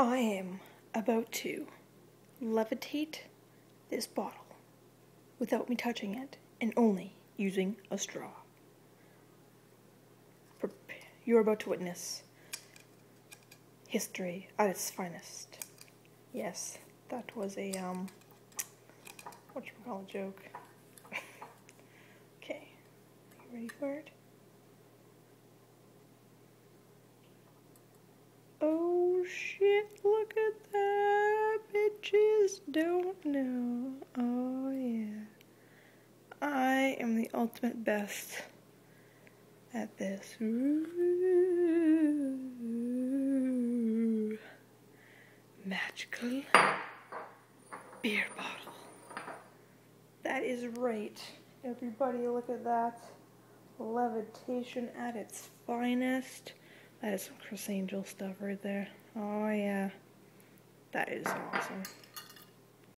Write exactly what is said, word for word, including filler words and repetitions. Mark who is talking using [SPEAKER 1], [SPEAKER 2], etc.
[SPEAKER 1] I am about to levitate this bottle without me touching it and only using a straw. You're about to witness history at its finest. Yes, that was a, um, whatchamacallit joke. Okay, are you ready for it? Oh shit, look at that! Bitches don't know. Oh yeah. I am the ultimate best at this. Ooh. Magical beer bottle. That is right. Everybody look at that. Levitation at its finest. That is some Chris Angel stuff right there. Oh yeah. That is awesome.